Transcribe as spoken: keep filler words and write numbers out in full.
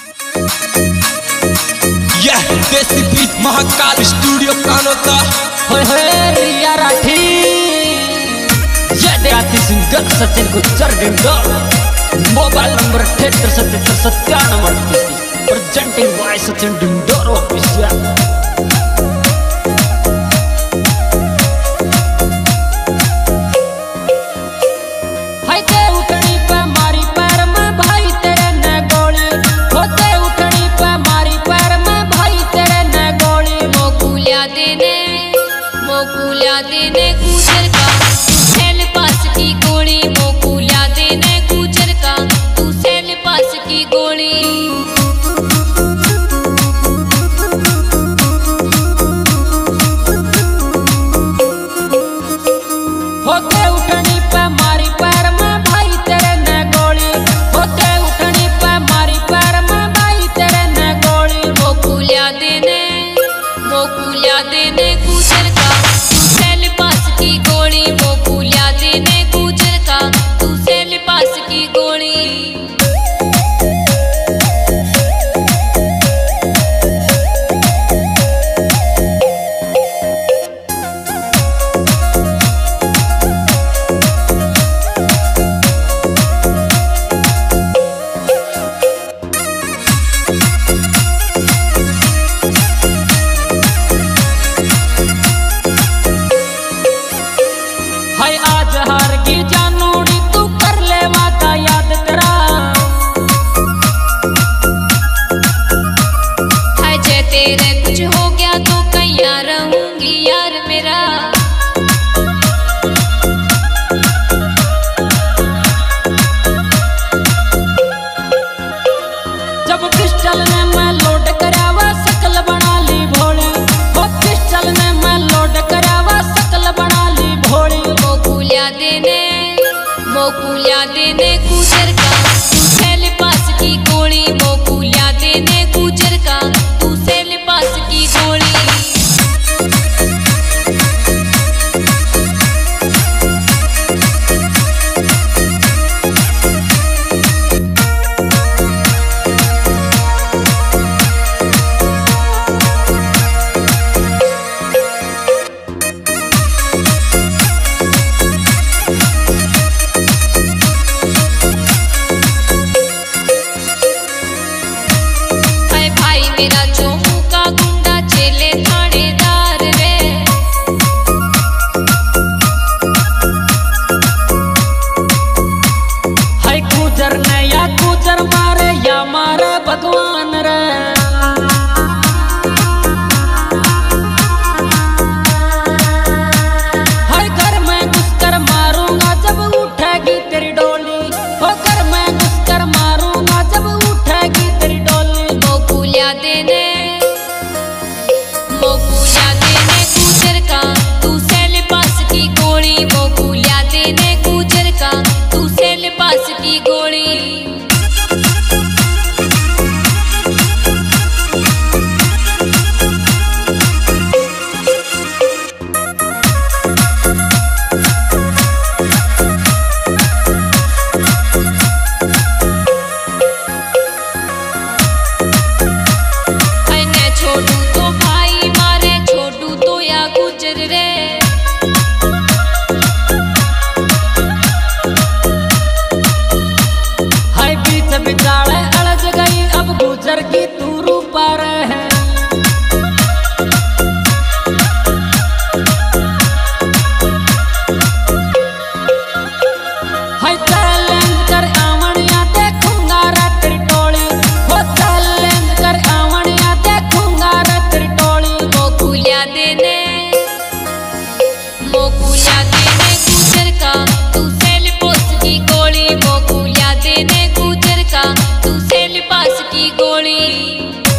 यह देसी beat Mahakal studio Kanota होय होय रिया राठी ये गाती singer Sachin Gujjar Dindor mobile number अठहत्तर सतहत्तर सत्तानवे अड़तीस presenting by Sachin Dindor official. मोकुलिया देने गुजर का तू सेल पास की गोली, मोकुलिया देने गुजर का तू सेल पास की गोली। होते उठनी पे मारी पैर में भाई तेरे ने गोली, होते उठनी पे मारी पैर में भाई तेरे ने गोली। मोकुलिया देने मोकुलिया देने गुजर का तू सेल पास की गोली, मोकुलिया देने गुजर का तू सेल पास की गोली। हाय आज हार की जानूड़ी तू कर ले वादा याद तेरा, हाय जे तेरे कुछ हो गया तो कहीं रहूंगी यार मेरा। जब पिस्टल ने मैं लोड करावा शकल बना ली भोली, वो पिस्टल ने मैं लोड करावा शकल बना ली भोली। मोकुलिया देने मोकुलिया देने गुजर का तू सेल पास की गोली, मोकुलिया देने गुजर का तू सेल पास की गोली। मेरा चोमू का गुंडा चेले थानेदार रे, हाय गुजर ने या गुजर मारे या मारे भगवान रे। हाय घर में घुसकर मारूंगा जब उठेगी तेरी डोली, हो घर में घुसकर मारूंगा जब उठेगी तेरी डोली। मोकुलिया देने मोकुलिया देने गुजर का तू सेल पास की गोली, मोकुलिया देने गुजर का तू सेल पास की गोली। छोटू तो भाई मारे, छोटू तो या गुजर रे। हाय बीच बिचाले अड़ज गई अब गुजर की तू रूपा रहे। हाय चैलेंज कर आवनिया देखूंगा रे तेरी टोली, हो चैलेंज कर आवनिया देखूंगा रे तेरी टोली। मोकुलिया देने मोकुलिया देने गुजर का तू सेल पास की गोली, मोकुलिया देने गुजर का तू सेल पास की गोली।